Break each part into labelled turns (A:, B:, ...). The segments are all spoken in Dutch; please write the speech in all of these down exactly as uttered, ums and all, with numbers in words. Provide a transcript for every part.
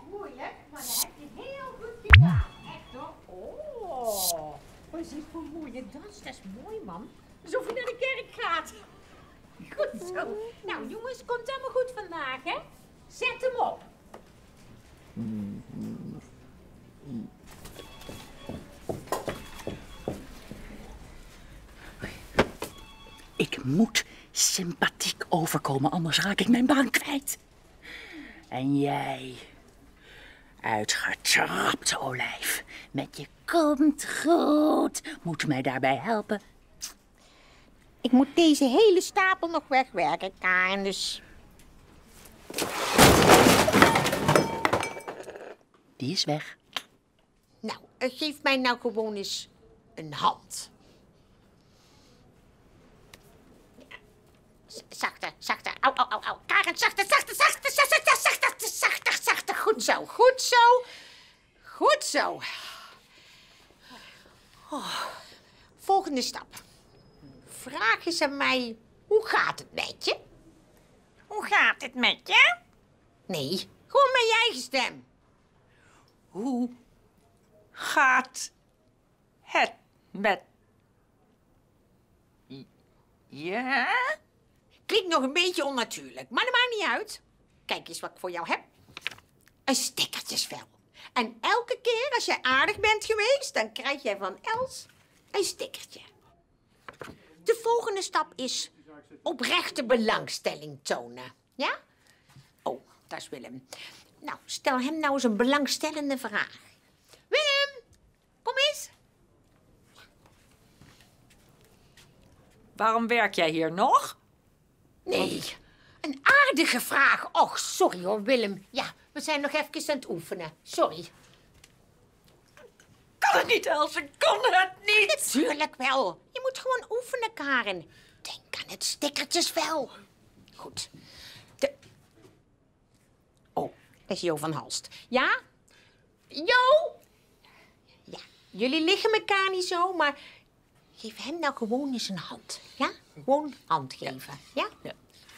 A: moeilijk, maar dat heb je heel goed gedaan. Echt hoor. Oh, wat is dit voor een mooie dans? Dat is mooi, man. Alsof je naar de kerk gaat. Goed zo. Nou, jongens, komt helemaal goed vandaag, hè? Zet hem op.
B: Ik moet sympathiek overkomen, anders raak ik mijn baan kwijt. En jij, uitgetrapte olijf, met je komt goed, moet mij daarbij helpen.
A: Ik moet deze hele stapel nog wegwerken, Karen, dus...
B: Die is weg.
A: Nou, geef mij nou gewoon eens een hand. Zachter, zachter. Au, au, au, au. Karen, zachter, zachter, zachter, zachter, zachter, zachter, zachter, zachter. Goed zo, goed zo. Goed zo. Oh. Volgende stap. Vragen ze mij, hoe gaat het met je?
C: Hoe gaat het met je?
A: Nee, gewoon met je eigen stem.
C: Hoe gaat het met je?
A: Klinkt nog een beetje onnatuurlijk, maar dat maakt niet uit. Kijk eens wat ik voor jou heb. Een stickertjesvel. En elke keer als jij aardig bent geweest, dan krijg jij van Els een stickertje. De volgende stap is oprechte belangstelling tonen. Ja? Oh, daar is Willem. Nou, stel hem nou eens een belangstellende vraag. Willem, kom eens.
C: Waarom werk jij hier nog?
A: Nee, een aardige vraag. Och, sorry hoor, Willem. Ja, we zijn nog even aan het oefenen. Sorry.
C: Kan het niet, Else? Kan het niet?
A: Natuurlijk wel. Je moet gewoon oefenen, Karen. Denk aan het stickertjesvel. Goed. De... Oh, dat is Jo van Halst. Ja? Jo? Ja, jullie liggen elkaar niet zo, maar geef hem nou gewoon eens een hand. Ja? Gewoon hand geven. Ja?
C: Ja.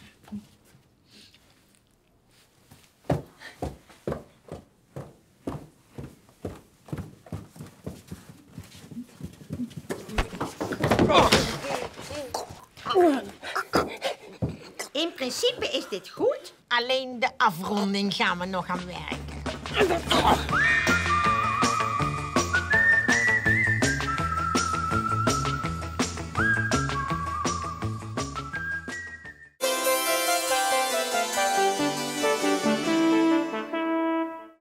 A: In principe is dit goed, alleen de afronding gaan we nog aan werken.